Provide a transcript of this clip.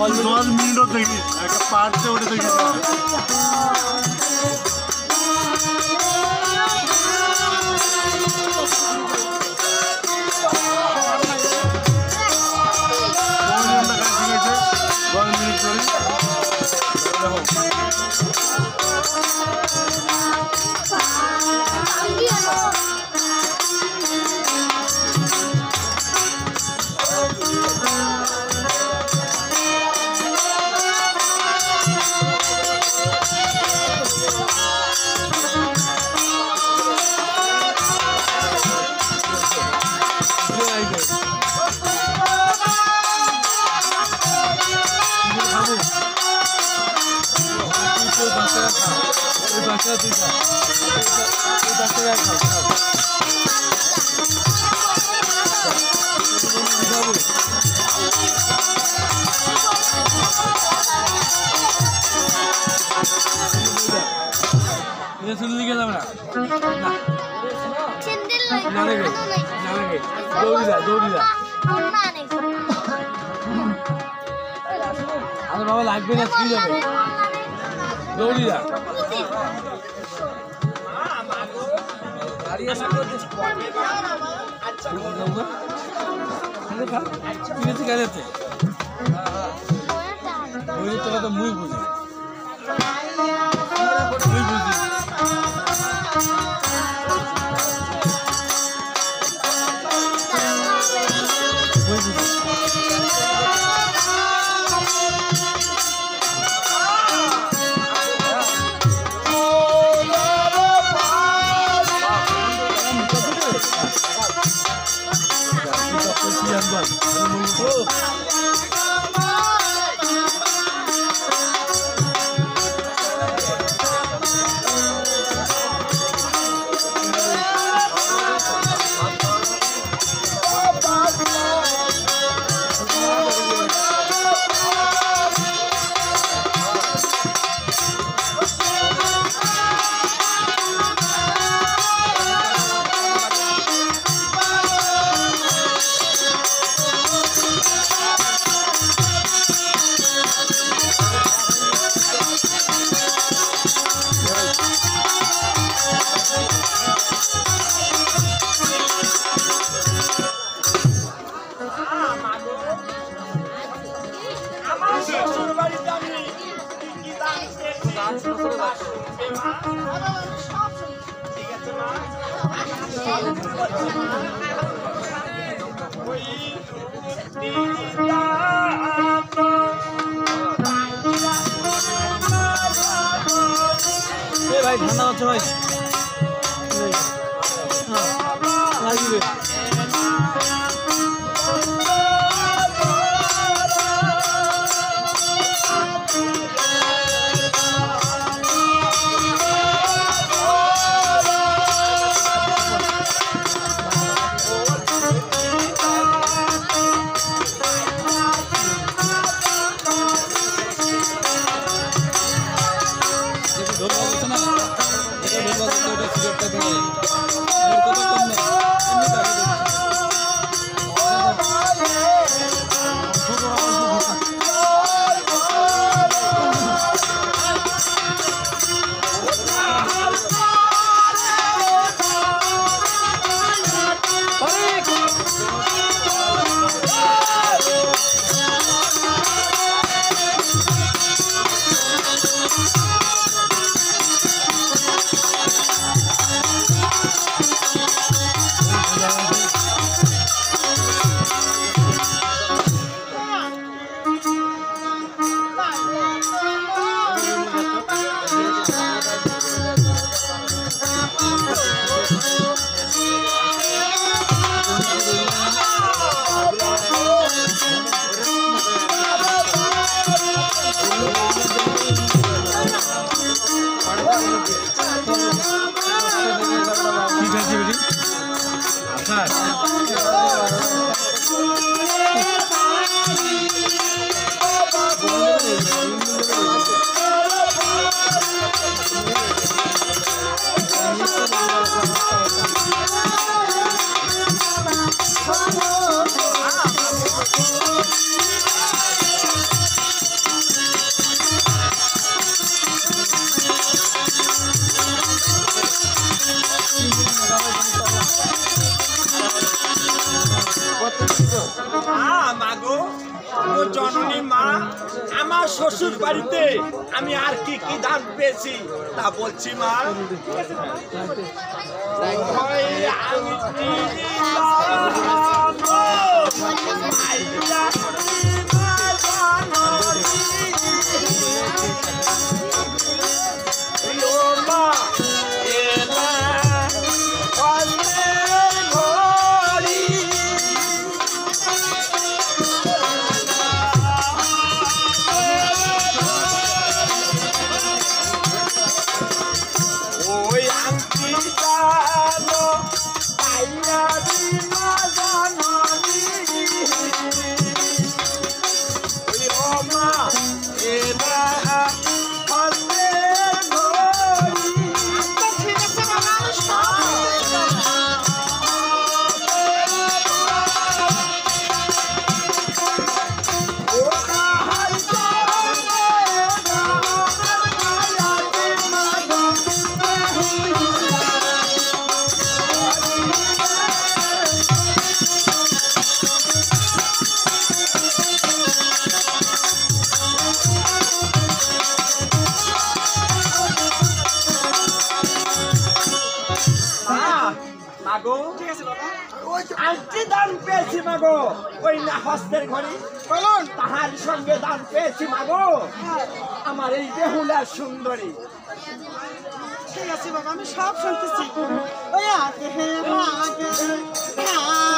10 মিনিটও দেখি একটা পার্কে উঠে দেখি বাবা লাগবে না কি যাবে দৌড়ি যা তোরা তো মুই বুঝি ভাই ঠান্ডা হচ্ছে ভাই লাগবে মাগো ও জননী মা, আমার শ্বশুর বাড়িতে আমি আর কি কি দান পেয়েছি তা বলছি মা। ওই আংটি দিলাম গো, আইয়া মা জননী, ও মা এলা অন্যের ঘড়ি। ওই আংটি জানো পাইয়া দিলা জননী, ওই ও মা এলা অন্যের ঘড়ি। ঠিক আছে বাবা, আমি সব মাগো ঠিক আছে বাবা। আংটি দান পেয়েছি মাগো, ওই না হস্তের ঘড়ি বলুন। তাহার সঙ্গে দান পেয়েছি মাগো আমার এই বেহুলার সুন্দরী। ঠিক আছে বাবা, আমি সব শুনতেছি। ওই আগে হে মাগে